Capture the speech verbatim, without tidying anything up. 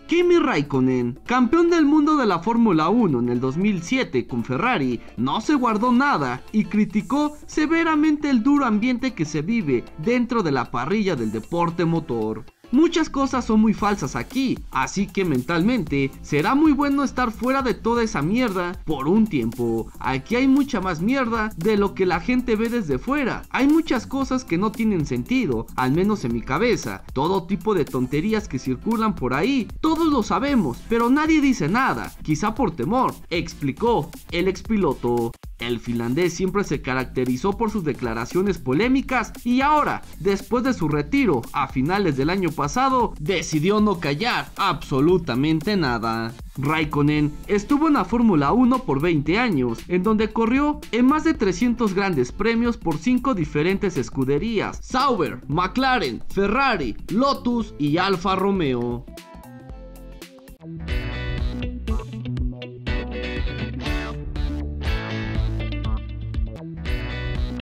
Kimi Raikkonen, campeón del mundo de la Fórmula uno en el dos mil siete con Ferrari, no se guardó nada y criticó severamente el duro ambiente que se vive dentro de la parrilla del deporte motor. Muchas cosas son muy falsas aquí, así que mentalmente será muy bueno estar fuera de toda esa mierda por un tiempo. Aquí hay mucha más mierda de lo que la gente ve desde fuera. Hay muchas cosas que no tienen sentido, al menos en mi cabeza. Todo tipo de tonterías que circulan por ahí, todos lo sabemos, pero nadie dice nada, quizá por temor, explicó el expiloto. El finlandés siempre se caracterizó por sus declaraciones polémicas y ahora, después de su retiro a finales del año pasado, decidió no callar absolutamente nada. Raikkonen estuvo en la Fórmula uno por veinte años, en donde corrió en más de trescientos grandes premios por cinco diferentes escuderías: Sauber, McLaren, Ferrari, Lotus y Alfa Romeo.